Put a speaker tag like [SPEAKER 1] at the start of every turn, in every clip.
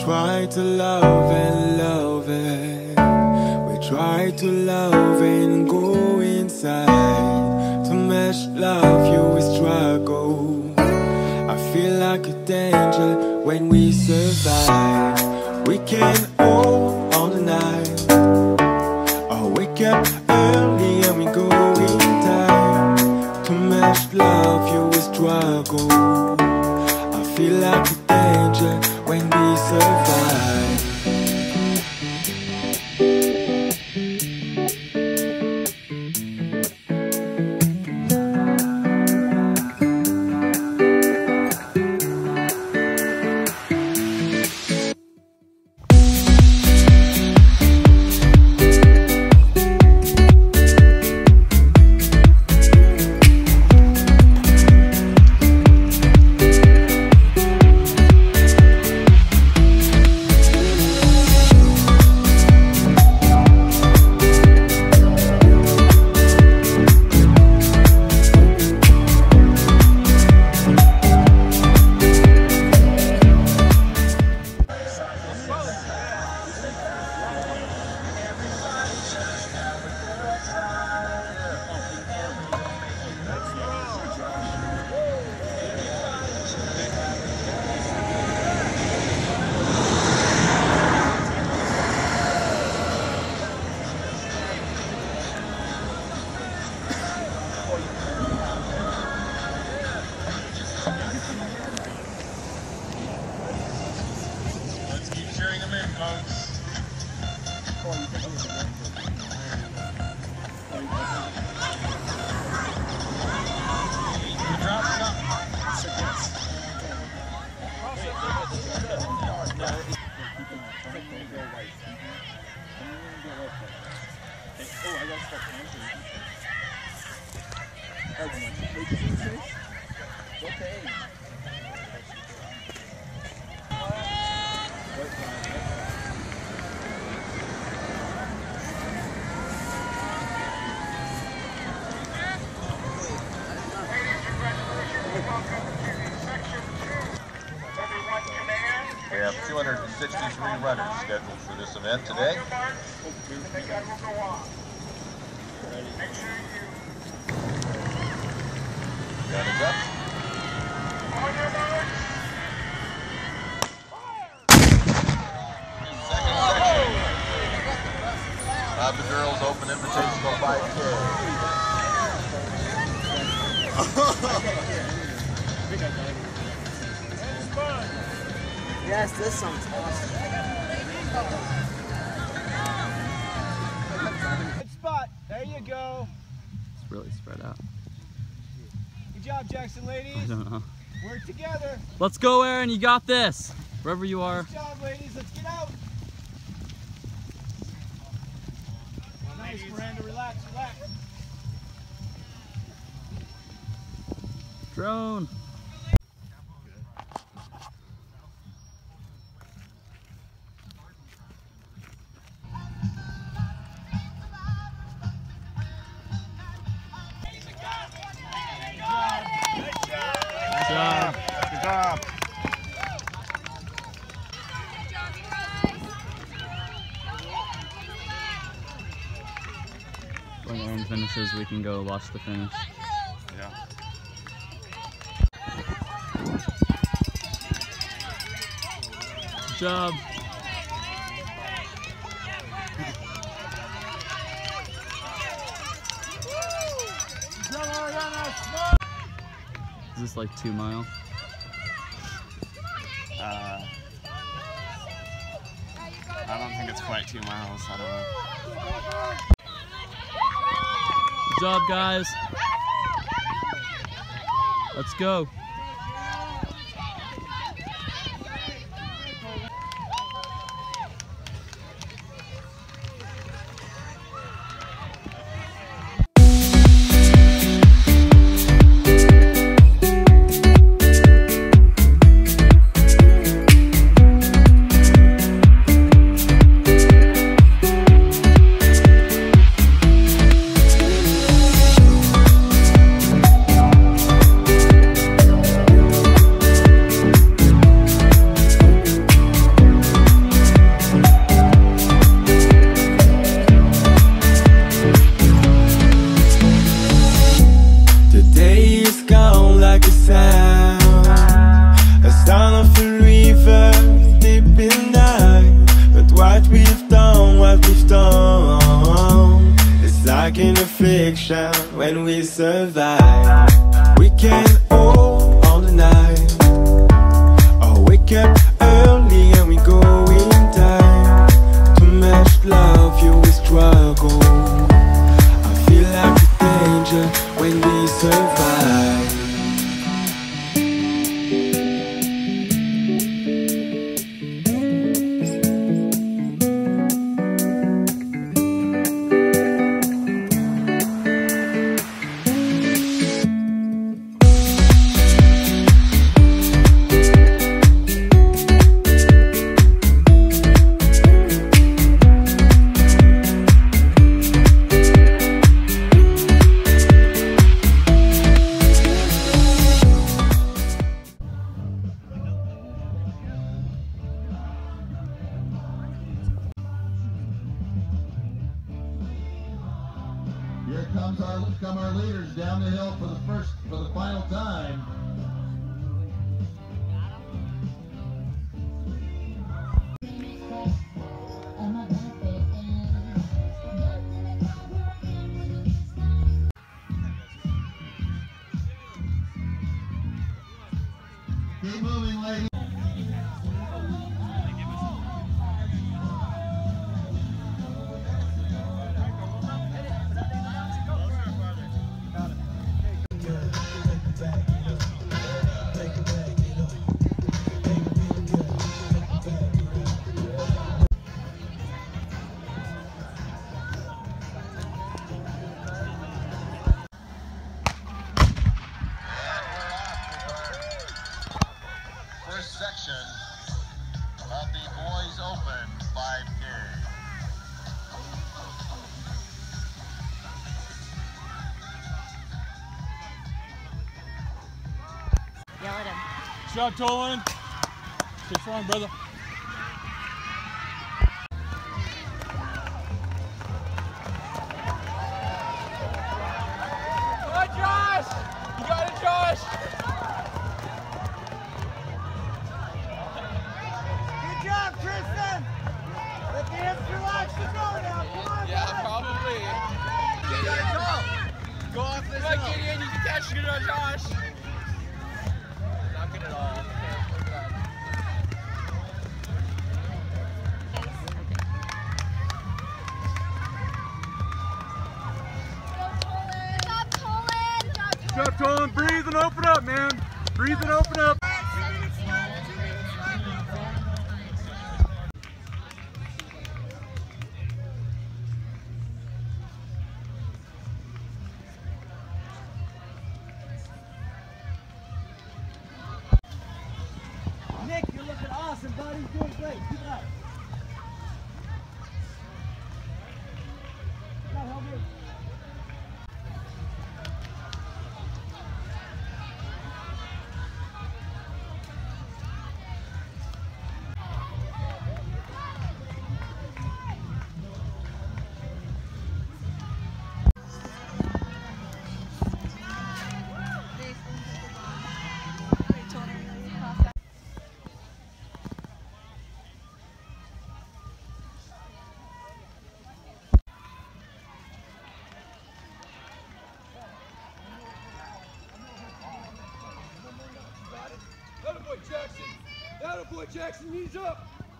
[SPEAKER 1] try to love and love it. We try to love and go inside. To match love, you will struggle. I feel like a danger when we survive. We can hold all the night, or wake up early and we go in time. To match love, you will struggle. I feel like a danger when we survive.
[SPEAKER 2] We have 263 runners scheduled for this event today. Gun is up. Second section of the girls' open invitational 5K.
[SPEAKER 3] Yes, this sounds awesome.
[SPEAKER 4] Good spot. There you go.
[SPEAKER 5] It's really spread out.
[SPEAKER 4] Good job, Jackson ladies.
[SPEAKER 5] I don't know.
[SPEAKER 4] Work together.
[SPEAKER 5] Let's go, Aaron. You got this. Wherever you are.
[SPEAKER 4] Good job, ladies. Let's get out. Nice, Miranda. Relax, relax.
[SPEAKER 5] Drone.
[SPEAKER 2] Good job.
[SPEAKER 5] When Aaron finishes, we can go watch the finish.
[SPEAKER 2] Yeah.
[SPEAKER 5] Good job. Is this like 2 mile?
[SPEAKER 6] I don't think it's quite 2 miles. I don't know.
[SPEAKER 5] Good job, guys. Let's go.
[SPEAKER 1] ocean when we survive. We can hold all the night, or wake up early and we go in time. Too much love, you will struggle. I feel like a danger when we survive.
[SPEAKER 2] Here come our leaders down the hill for the final time. Keep moving, ladies. First section of the Boys Open 5K.
[SPEAKER 3] Yell at him.
[SPEAKER 4] Good job, Tolan. Stay strong, brother. Come on, Josh! You got it, Josh! Good job, Tristan! Let the hips relax and go now. Come on, yeah, guys. Probably. Gideon, go off this hill. Come on, Gideon, you can catch it on Josh. Not good at all. Good job, Tolan. Breathe and open up, man. Breathe and open up. Nick, you're looking awesome, buddy. Doing great. Keep it up. Come on, help me. Attaboy, Jackson. Attaboy, Jackson. Knees up.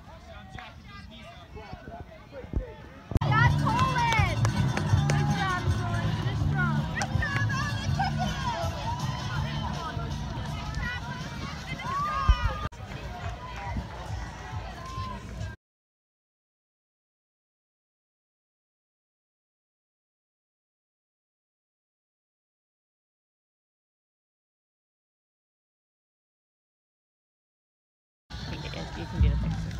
[SPEAKER 3] That's Tolan. Good job, Tolan. Finish strong. You can do the picture.